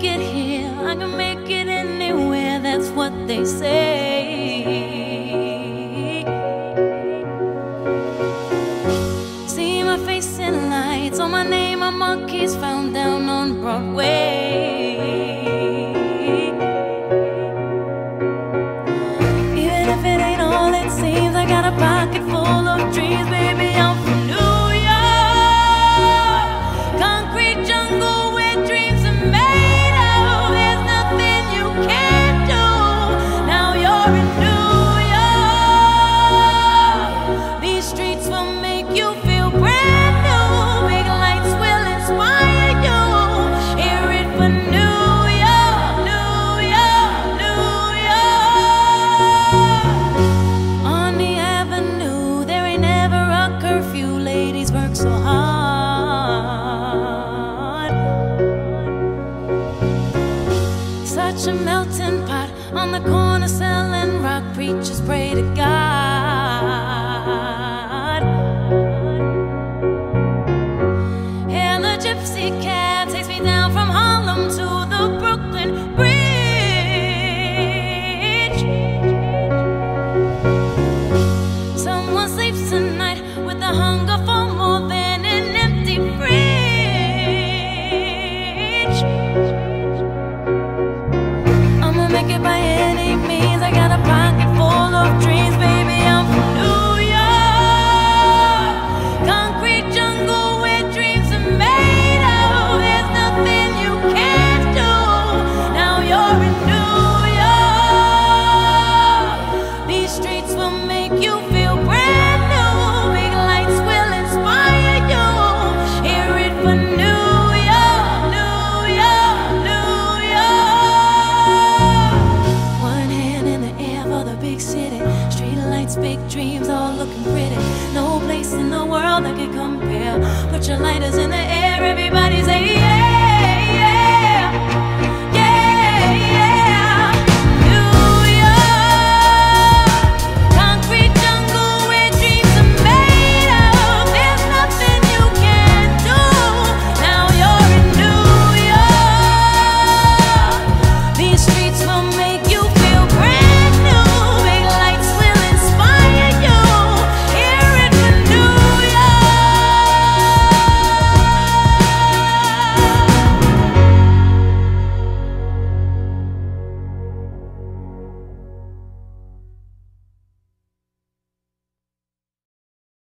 make it here, I can make it anywhere, that's what they say. See my face in lights, on my name, my marquees found down on Broadway. Even if it ain't all it seems, I got a pocket full of dreams, baby, I'm from New York, concrete jungle where dreams are made of. There's nothing you can't do. Now you're in New York. These streets will make you feel brand new. Big lights will inspire you. Hear it for New York, New York, New York. On the avenue, there ain't never a curfew. Ladies work so hard. Such a melting pot on the corner selling rock. Preachers pray to God. Hail a gypsy cab takes me down from Harlem to the Brooklyn Bridge.